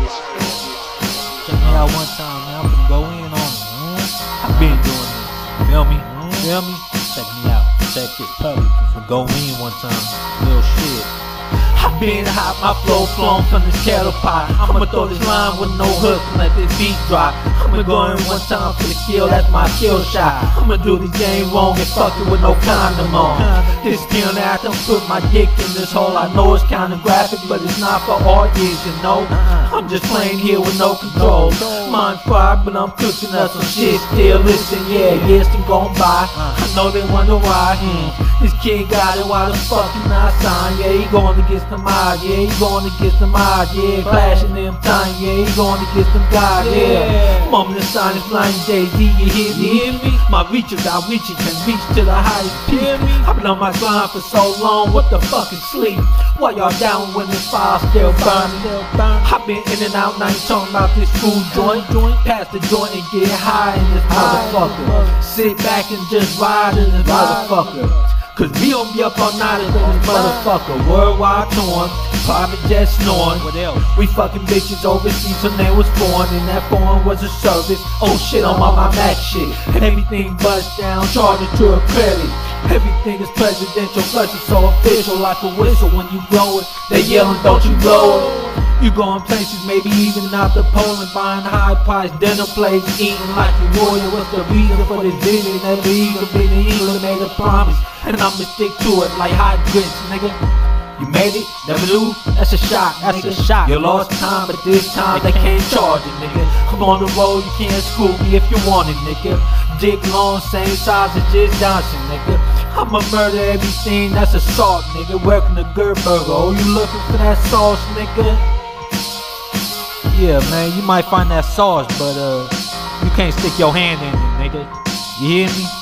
Check me out one time, man. I'm finna go in on it, man. I've been doing this. Feel me? Feel me? Check me out. Check this Publican Go In one time. Real shit. I been hot, my flow flown from this kettle pot. I'ma throw this line with no hook and let this beat drop. I'ma go in one time for the kill, that's my kill shot. I'ma do this game wrong and fuck it with no condom on. This skill now, I done put my dick in this hole. I know it's kinda graphic, but it's not for all years, you know. I'm just playing here with no control. Mind fried, but I'm cooking up some shit still. Listen, yeah, years can go by. I know they wonder why. This kid got it, why the fuck he not signed? Yeah, he going against them odds, yeah, he going against them odds, yeah. Flashing them time, yeah, he going against them guys, yeah. Moment of silence, blind Jay-Z, you hear me? My reaches, I reach it, can reach to the highest peak. I've been on my grind for so long, what the fuck is sleep? While y'all down when this fire still burning? I've been in and out, now you talking about this food joint. Pass the joint and get high in this motherfucker. Sit back and just ride in this motherfucker. Cause we don't be up all night in this motherfucker. Worldwide torn, private jet snoring. What else? We fucking bitches overseas when they was born, and that foreign was a service. Oh shit, I'm on my Mac shit. Everything bust down, charged to a credit. Everything is presidential, plus it's so official. Like a whistle when you blow it, they yelling, don't you blow it. You going places, maybe even out to Poland, buying high-priced dinner plates, eating like a warrior. What's the reason for this vision? Never even been to England, made a promise, and I'ma stick to it like hot grits, nigga. You made it, never knew, that's a shot, that's a shot. You lost time, but this time they can't charge it, nigga. I'm on the road, you can't screw me if you want it, nigga. Dick long, same size as Jizz Johnson, nigga. I'ma murder everything, that's assault, nigga. Working a good burger, oh, you looking for that sauce, nigga? Yeah, man, you might find that sauce, but you can't stick your hand in it, nigga. You hear me?